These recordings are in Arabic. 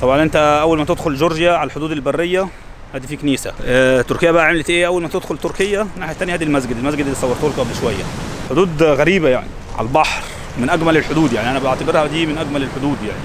طبعا انت اول ما تدخل جورجيا على الحدود البريه ادي في كنيسه. تركيا بقى عملت ايه؟ اول ما تدخل تركيا الناحيه الثانيه ادي المسجد اللي صورته لكم قبل شويه. حدود غريبه يعني على البحر، من اجمل الحدود، يعني انا بعتبرها دي من اجمل الحدود يعني.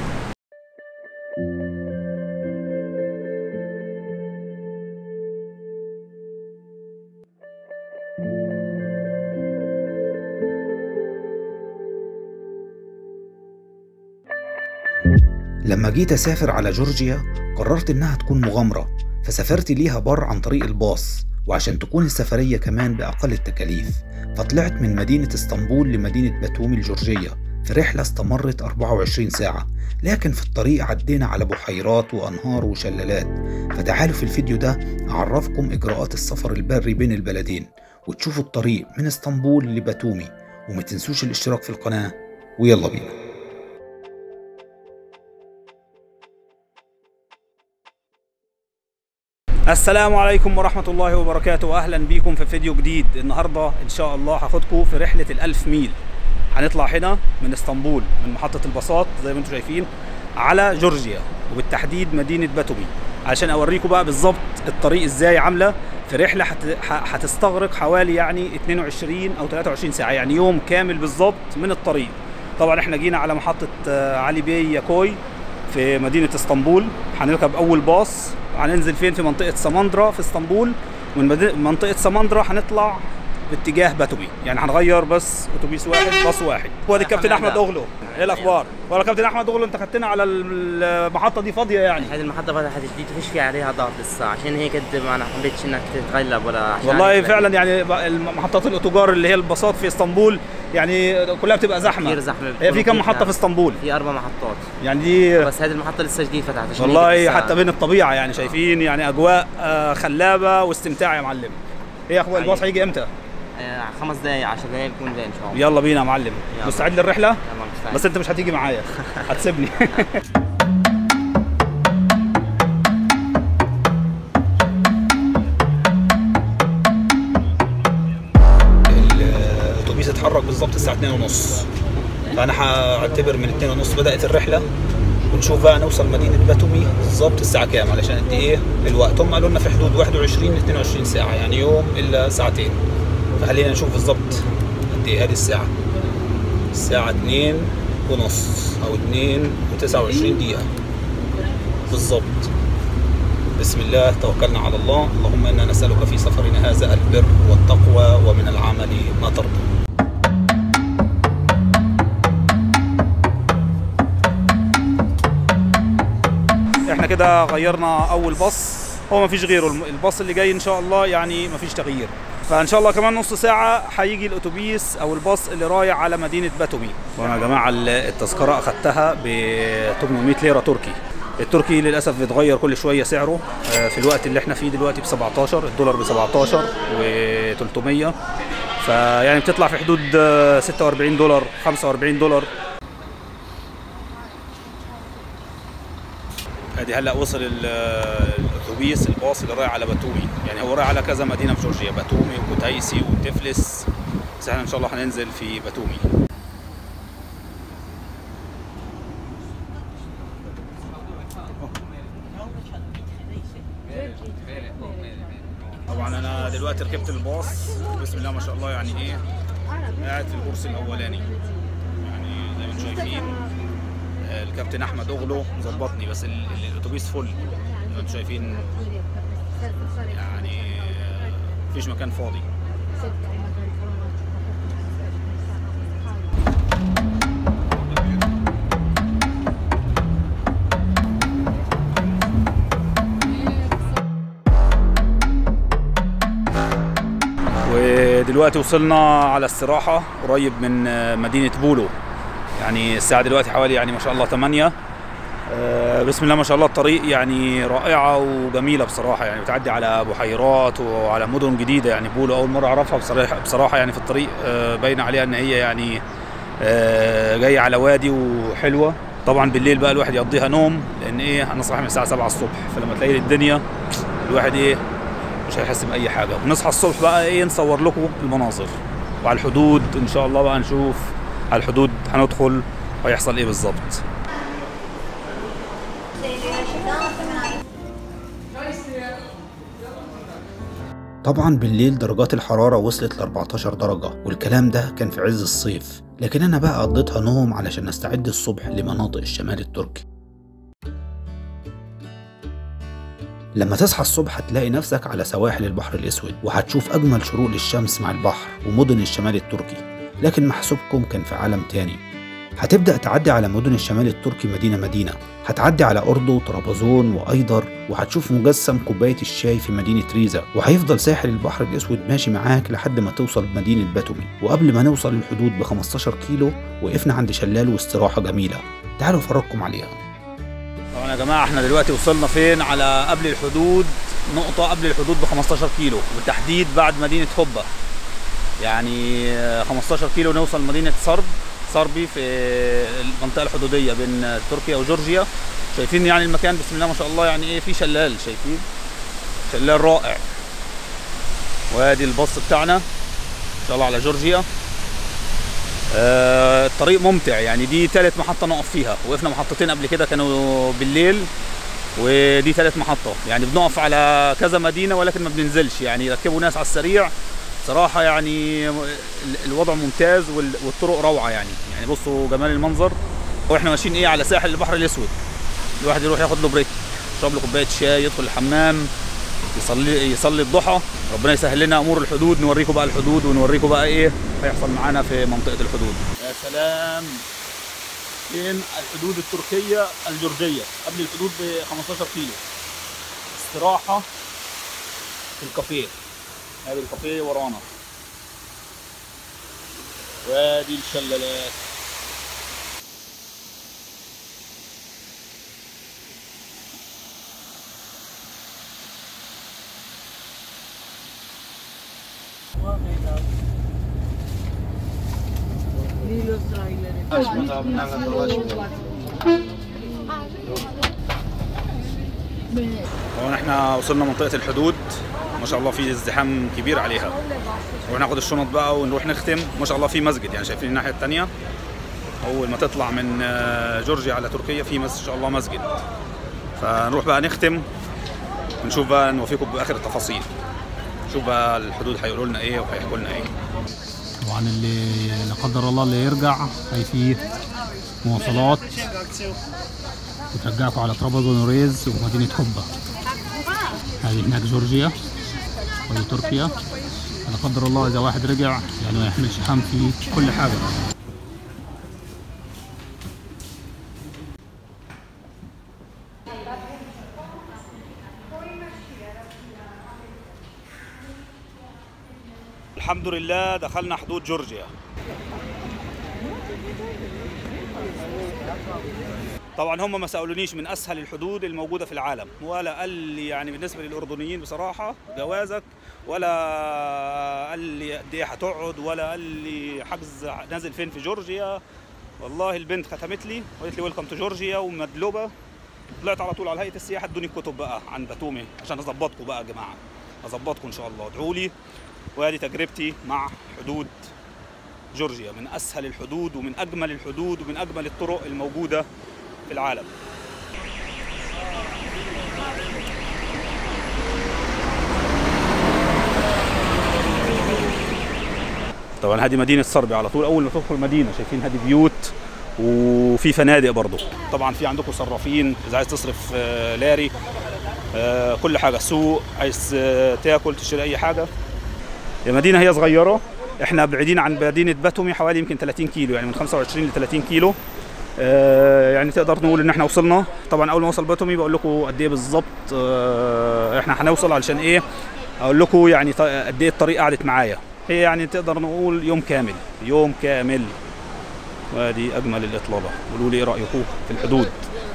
لما جيت أسافر على جورجيا قررت إنها تكون مغامرة، فسافرت ليها بر عن طريق الباص، وعشان تكون السفرية كمان بأقل التكاليف فطلعت من مدينة اسطنبول لمدينة باتومي الجورجية في رحلة استمرت 24 ساعة، لكن في الطريق عدينا على بحيرات وأنهار وشلالات. فتعالوا في الفيديو ده أعرفكم إجراءات السفر البري بين البلدين وتشوفوا الطريق من اسطنبول لباتومي، وما تنسوش الاشتراك في القناة، ويلا بينا. السلام عليكم ورحمة الله وبركاته، أهلا بيكم في فيديو جديد. النهاردة إن شاء الله هاخدكم في رحلة ال1000 ميل. هنطلع هنا من اسطنبول من محطة الباصات زي ما انتم شايفين على جورجيا، وبالتحديد مدينة باتومي، عشان أوريكم بقى بالظبط الطريق إزاي عاملة. في رحلة هتستغرق حوالي يعني 22 أو 23 ساعة، يعني يوم كامل بالظبط من الطريق. طبعا احنا جينا على محطة علي بي ياكوي في مدينة اسطنبول. هنركب أول باص، هننزل فين؟ في منطقة سامندرا في اسطنبول. من منطقة سامندرا هنطلع باتجاه باتومي، يعني هنغير بس اتوبيس واحد، باص واحد. وادي الكابتن احمد اغلو، ايه الاخبار؟ ولا كابتن احمد اغلو، انت خدتنا على المحطة دي فاضية يعني؟ هذه المحطة فتحت جديد وفيش في عليها ضغط لسه، عشان هيك ما انا حبيتش انك تتغلب ولا عشان والله فعلا يعني محطات الاتجار اللي هي الباصات في اسطنبول يعني كلها بتبقى زحمة كثير زحمة. هي في كم محطة في اسطنبول؟ في 4 محطات يعني دي، بس هذه المحطة لسه جديد فتحت والله حتى بين الطبيعة يعني شايفين يعني اجواء خلابة واستمتاع يا معلم. ايه يا اخويا الباص هيجي امتى؟ 5 دقايق 10 دقايق بكون جاي ان شاء الله. يلا بينا يا معلم. مستعد للرحلة؟ يلا مستعد. بس انت مش هتيجي معايا هتسيبني. الاتوبيس اتحرك بالظبط الساعة 2:30، فانا هعتبر من 2:30 بدأت الرحلة، ونشوف بقى نوصل مدينة باتومي بالظبط الساعة كام، علشان قد ايه الوقت. هم قالوا لنا في حدود 21 ل 22 ساعة، يعني يوم الا ساعتين. فخلينا نشوف بالظبط قد ايه هذه الساعة. الساعة 2:30 أو 2:29 دقيقة بالظبط. بسم الله، توكلنا على الله. اللهم إنا نسألك في سفرنا هذا البر والتقوى ومن العمل ما ترضى. احنا كده غيرنا أول باص، هو مفيش غيره، الباص اللي جاي إن شاء الله يعني مفيش تغيير. فان شاء الله كمان نص ساعه هيجي الاتوبيس او الباص اللي رايح على مدينه باتومي. وانا يا جماعه التذكره اخدتها ب 800 ليره تركي. التركي للاسف بيتغير كل شويه سعره. في الوقت اللي احنا فيه دلوقتي ب 17، الدولار ب 17 و300، فيعني بتطلع في حدود 46 دولار 45 دولار. ادي هلا وصل الاتوبيس الباص اللي رايح على باتومي، يعني هو رايح على كذا مدينه في جورجيا، باتومي وكوتايسي وتفلس، بس احنا ان شاء الله هننزل في باتومي. طبعا انا دلوقتي ركبت الباص، بسم الله ما شاء الله، يعني ايه قاعد في الكرسي الاولاني، يعني زي ما انتم شايفين الكابتن احمد اغلو ظبطني، بس الاتوبيس فل زي ما انتم شايفين، يعني مفيش مكان فاضي. ودلوقتي وصلنا على استراحة قريب من مدينة بولو، يعني الساعة دلوقتي حوالي يعني ما شاء الله 8. بسم الله ما شاء الله، الطريق يعني رائعة وجميلة بصراحة، يعني بتعدي على بحيرات وعلى مدن جديدة. يعني بولو أول مرة أعرفها بصراحة، يعني في الطريق باين عليها إن هي يعني جاية على وادي وحلوة. طبعا بالليل بقى الواحد يقضيها نوم، لأن إيه أنا صاحي من الساعة 7 الصبح، فلما تلاقي الدنيا الواحد إيه مش هيحس بأي حاجة. ونصحى الصبح بقى إيه نصور لكم المناظر، وعلى الحدود إن شاء الله بقى نشوف على الحدود هندخل وهيحصل إيه بالظبط. طبعا بالليل درجات الحرارة وصلت ل 14 درجة، والكلام ده كان في عز الصيف، لكن أنا بقى قضيتها نوم علشان أستعد الصبح لمناطق الشمال التركي. لما تصحى الصبح هتلاقي نفسك على سواحل البحر الأسود، وهتشوف أجمل شروق للشمس مع البحر ومدن الشمال التركي، لكن محسوبكم كان في عالم تاني. هتبدأ تعدي على مدن الشمال التركي مدينة، هتعدي على أردو وطرابزون وأيدر، وهتشوف مجسم كوباية الشاي في مدينة ريزا، وهيفضل ساحل البحر الأسود ماشي معاك لحد ما توصل مدينة باتومي. وقبل ما نوصل للحدود ب15 كيلو وقفنا عند شلال واستراحة جميلة، تعالوا أفرجكم عليها. طبعا يا جماعة احنا دلوقتي وصلنا فين؟ على قبل الحدود، نقطة قبل الحدود ب15 كيلو، بالتحديد بعد مدينة هوبا، يعني 15 كيلو نوصل مدينة صربي في المنطقة الحدودية بين تركيا وجورجيا. شايفين يعني المكان بسم الله ما شاء الله، يعني ايه، في شلال، شايفين شلال رائع. وادي الباص بتاعنا ان شاء الله على جورجيا. الطريق ممتع، يعني دي ثالث محطة نقف فيها، وقفنا محطتين قبل كده كانوا بالليل، ودي ثالث محطة. يعني بنقف على كذا مدينة ولكن ما بننزلش، يعني يركبوا ناس على السريع صراحة. يعني الوضع ممتاز والطرق روعة، يعني بصوا جمال المنظر. واحنا ماشيين ايه على ساحل البحر الاسود، الواحد يروح ياخد له بريك، يشرب له كوباية شاي، يدخل الحمام، يصلي الضحى. ربنا يسهل لنا امور الحدود، نوريكم بقى الحدود ونوريكم بقى ايه هيحصل معانا في منطقة الحدود. يا سلام، فين الحدود التركية الجورجية؟ قبل الحدود ب 15 كيلو. استراحة في الكافيه، هذا الكافيه ورانا، وادي الشلالات. طبعا احنا وصلنا منطقة الحدود، ما شاء الله في ازدحام كبير عليها، وناخد الشنط بقى ونروح نختم. ما شاء الله في مسجد، يعني شايفين الناحية التانية اول ما تطلع من جورجيا على تركيا في ان شاء الله مسجد. فنروح بقى نختم ونشوف بقى، نوفيكم باخر التفاصيل، نشوف بقى الحدود هيقولوا لنا ايه وهيحكوا لنا ايه. طبعا اللي لا قدر الله اللي يرجع هي في مواصلات بترجعكم على طرابزون وريز ومدينة هوبا. هذه هناك جورجيا ودي تركيا. لا قدر الله اذا واحد رجع يعني ما يحملش هم في كل حاجة. الحمد لله دخلنا حدود جورجيا. طبعا هم ما سألونيش من اسهل الحدود الموجوده في العالم، ولا قال لي يعني بالنسبه للاردنيين بصراحه جوازك، ولا قال لي قد ايه هتقعد، ولا قال لي حجز نازل فين في جورجيا. والله البنت ختمت لي وقالت لي ويلكم تو جورجيا ومدلوبه. طلعت على طول على هيئه السياحه ادوني الكتب بقى عن باتومي عشان اظبطكم بقى يا جماعه، اظبطكم ان شاء الله، ادعوا لي. وهذه تجربتي مع حدود جورجيا، من اسهل الحدود ومن اجمل الحدود ومن اجمل الطرق الموجوده في العالم. طبعا هذه مدينه صربي على طول، اول ما تدخل المدينه شايفين هذه بيوت وفي فنادق برضه. طبعا في عندكم صرافين اذا عايز تصرف لاري، كل حاجه، سوق عايز تاكل تشتري اي حاجه. المدينه هي صغيره، احنا بعيدين عن مدينه باتومي حوالي يمكن 30 كيلو، يعني من 25 ل 30 كيلو. يعني تقدر نقول ان احنا وصلنا. طبعا اول ما اوصل باتومي بقول لكم قد ايه بالظبط احنا هنوصل، علشان ايه اقول لكم يعني قد ايه الطريق قعدت معايا. هي يعني تقدر نقول يوم كامل، يوم كامل. وادي اجمل الاطلاله. قولوا لي ايه رايكم في الحدود.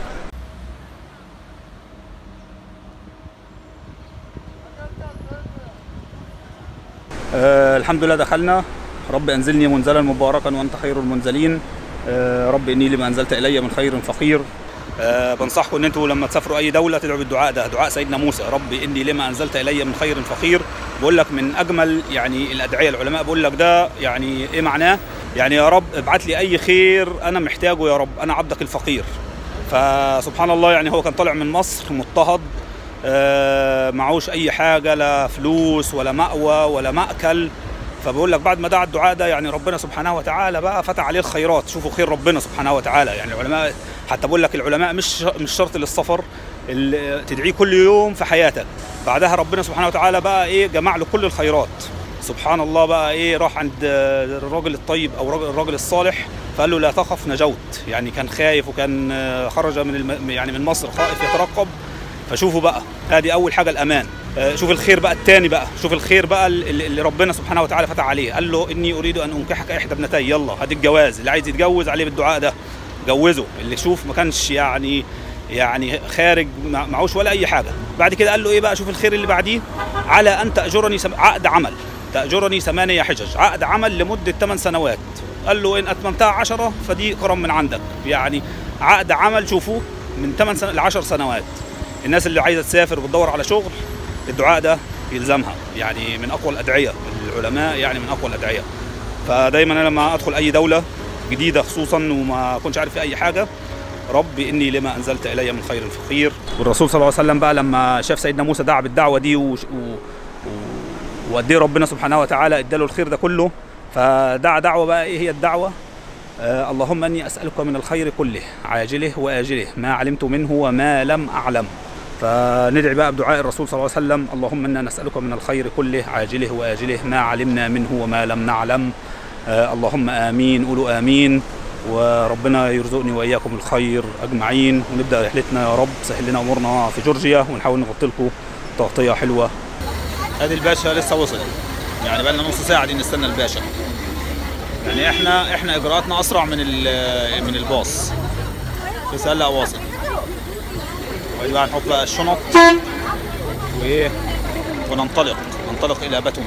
الحمد لله دخلنا. رب انزلني منزلا مباركا وانت خير المنزلين. رب اني لما انزلت الي من خير فقير. بنصحكم ان انتوا لما تسافروا اي دوله تدعوا بالدعاء ده، دعاء سيدنا موسى، رب اني لما انزلت الي من خير فقير. بقول لك من اجمل يعني الادعيه، العلماء بقول لك ده يعني ايه معناه؟ يعني يا رب ابعت لي اي خير انا محتاجه يا رب، انا عبدك الفقير. فسبحان الله يعني هو كان طالع من مصر مضطهد، معوش اي حاجه، لا فلوس ولا مأوى ولا مأكل. فبقول لك بعد ما دعا الدعاء ده يعني ربنا سبحانه وتعالى بقى فتح عليه الخيرات. شوفوا خير ربنا سبحانه وتعالى. يعني العلماء حتى بقول لك العلماء مش شرط للسفر، تدعيه كل يوم في حياتك، بعدها ربنا سبحانه وتعالى بقى ايه جمع له كل الخيرات. سبحان الله بقى ايه راح عند الراجل الطيب او الراجل الصالح فقال له لا تخف نجوت. يعني كان خايف وكان خرج من مصر خائف يترقب. فشوفوا بقى هذه اول حاجه الامان. شوف الخير بقى الثاني بقى، شوف الخير بقى اللي ربنا سبحانه وتعالى فتح عليه. قال له اني اريد ان انكحك احدى ابنتي، يلا هدي الجواز، اللي عايز يتجوز عليه بالدعاء ده جوزه. اللي شوف ما كانش يعني خارج معوش ولا اي حاجه. بعد كده قال له ايه بقى، شوف الخير اللي بعديه، على ان تاجرني عقد عمل، تاجرني 8 حجج، عقد عمل لمده 8 سنوات. قال له ان اتممتها 10 فدي كرم من عندك. يعني عقد عمل شوفوا من 8 ل 10 سنوات. الناس اللي عايزه تسافر وبتدور على شغل الدعاء ده يلزمها، يعني من اقوى الادعيه العلماء، يعني من اقوى الادعيه. فدايما انا لما ادخل اي دوله جديده خصوصا وما اكونش عارف في اي حاجه، رب اني لما انزلت الي من خير فقير. والرسول صلى الله عليه وسلم بقى لما شاف سيدنا موسى دعا بالدعوه دي وقد ايه ربنا سبحانه وتعالى اداله الخير ده كله، فدعا دعوه بقى. ايه هي الدعوه؟ اللهم اني اسالك من الخير كله عاجله واجله ما علمت منه وما لم اعلم. فندعي بقى بدعاء الرسول صلى الله عليه وسلم اللهم انا نسالك من الخير كله عاجله واجله ما علمنا منه وما لم نعلم. اللهم امين، قولوا امين، وربنا يرزقني واياكم الخير اجمعين. ونبدا رحلتنا يا رب. سهل لنا امورنا في جورجيا ونحاول نغطي لكم تغطيه حلوه. ادي الباشا لسه وصل، يعني بقى لنا نص ساعه دي نستنى الباشا. يعني احنا اجراءاتنا اسرع من الباص، بس هلا واصل. وادي بقى نحط بقى الشنط وننطلق الى باتومي.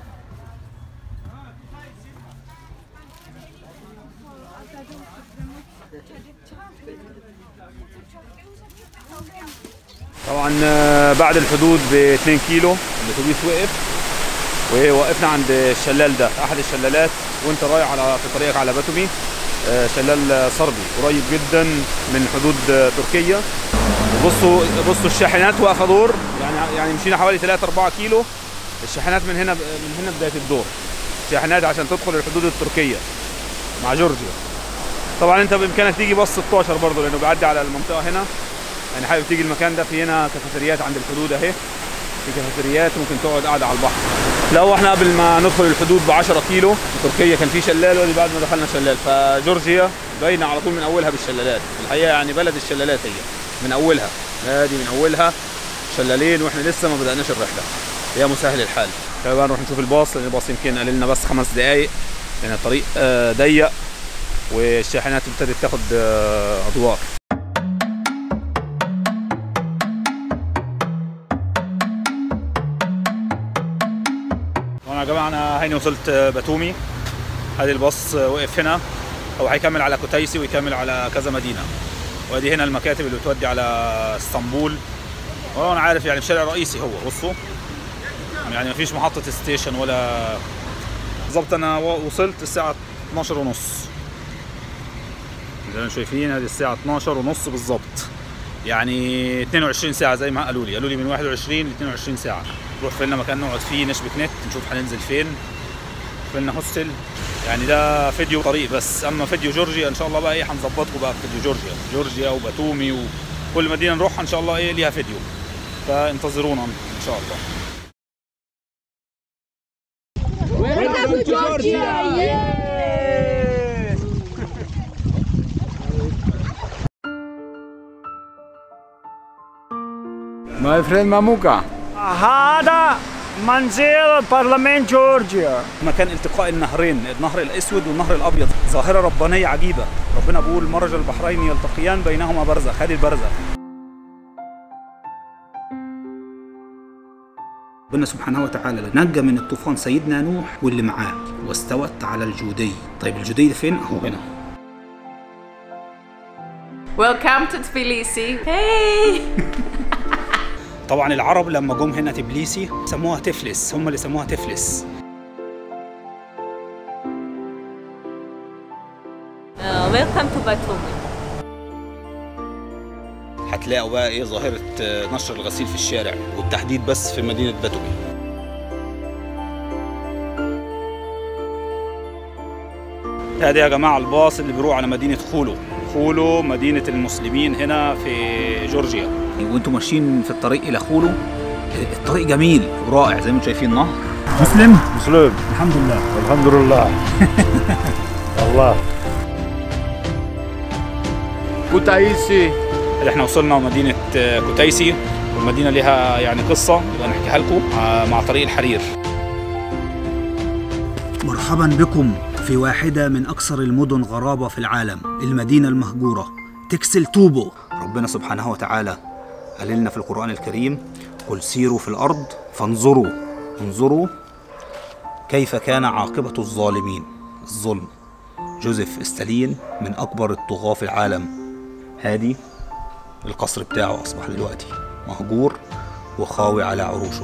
طبعا بعد الحدود ب 2 كيلو الاتوبيس وقف، ووقفنا عند الشلال ده، احد الشلالات وانت رايح في طريقك على باتومي. شلال صربي قريب جدا من حدود تركيا. بصوا الشاحنات واقفه دور، يعني مشينا حوالي 3-4 كيلو. الشاحنات من هنا بدايه الدور، شاحنات عشان تدخل الحدود التركيه مع جورجيا. طبعا انت بامكانك تيجي باص 16 برضه لانه بيعدي على المنطقه هنا. يعني حابب تيجي المكان ده، في هنا كافيتريات عند الحدود اهي، في كافيتريات ممكن تقعد قاعده على البحر. لو احنا قبل ما ندخل الحدود ب 10 كيلو في تركيا كان في شلال، ودي بعد ما دخلنا شلال. فجورجيا باينه على طول من اولها بالشلالات. الحقيقه يعني بلد الشلالات هي من اولها، هذه من اولها شلالين، واحنا لسه ما بدأناش الرحله. يا مسهل الحال. بقى نروح نشوف الباص، لان الباص يمكن قال لنا بس 5 دقائق لان الطريق ضيق والشاحنات ابتدت تاخد ادوار. يا جماعه انا هيني وصلت باتومي. هذه الباص وقف هنا، هو هيكمل على كوتايسي ويكمل على كذا مدينه. وادي هنا المكاتب اللي بتودي على اسطنبول. وانا عارف يعني في الشارع الرئيسي هو، بصوا يعني مفيش محطه ستيشن ولا. بالظبط انا وصلت الساعه 12:30 زي ما شايفين. هذه الساعه 12:30 بالظبط، يعني 22 ساعه زي ما قالوا لي من 21 ل 22 ساعه. نروح في لنا مكان نقعد فيه نشبك نت، نشوف هننزل فين. في لنا هوستل. يعني ده فيديو طريق بس، اما فيديو جورجيا ان شاء الله بقى ايه هنظبطكم بقى في فيديو جورجيا وباتومي وكل مدينه نروحها ان شاء الله ايه ليها فيديو، فانتظرونا ان شاء الله. Welcome to Georgia! My friend Mamuka. هذا منزل برلمان جورجيا. مكان التقاء النهرين، النهر الاسود والنهر الابيض، ظاهره ربانيه عجيبه. ربنا بيقول مرج البحرين يلتقيان بينهما برزخ. هذه البرزخ ربنا سبحانه وتعالى نجى من الطوفان سيدنا نوح واللي معاه، واستوت على الجودي. طيب الجودي ده فين؟ اهو هنا. Welcome to Tbilisi. Hey! طبعا العرب لما جم هنا تبليسي سموها تفلس، هم اللي سموها تفلس. Welcome to Batumi. هتلاقوا بقى ايه ظاهرة نشر الغسيل في الشارع، والتحديد بس في مدينة باتوكي. ادي يا جماعة الباص اللي بيروح على مدينة خولو. خولو مدينة المسلمين هنا في جورجيا. وانتم ماشيين في الطريق الى خولو، الطريق جميل ورائع زي ما انتم شايفين. نهر مسلم الحمد لله. الحمد لله. الله. كوتايسي. احنا وصلنا مدينة كوتايسي، والمدينة لها يعني قصة يبقى نحكيها لكم مع طريق الحرير. مرحبا بكم في واحدة من أكثر المدن غرابة في العالم، المدينة المهجورة تكسل توبو. ربنا سبحانه وتعالى قال لنا في القرآن الكريم: قل سيروا في الأرض انظروا كيف كان عاقبة الظالمين. الظلم. جوزيف ستالين من أكبر الطغاة في العالم. هادي القصر بتاعه أصبح دلوقتي مهجور وخاوي على عروشه.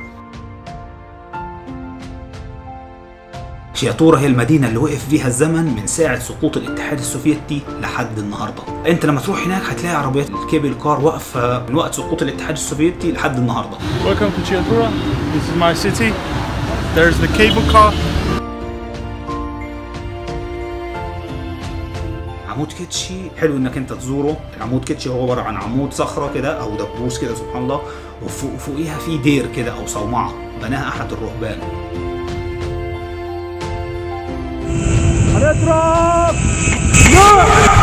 شياطورة هي المدينة اللي وقف فيها الزمن من ساعة سقوط الاتحاد السوفيتي لحد النهاردة. انت لما تروح هناك هتلاقي عربيات الكيبل كار واقفة من وقت سقوط الاتحاد السوفيتي لحد النهاردة. Welcome to Chiyatura. This is my city. There's the cable car. عمود كيتشي حلو انك انت تزوره. عمود كيتشي هو عبارة عن عمود صخرة كده او دبوس كده سبحان الله، وفوقيها في دير كده او صومعة بناها احد الرهبان. هنضرب!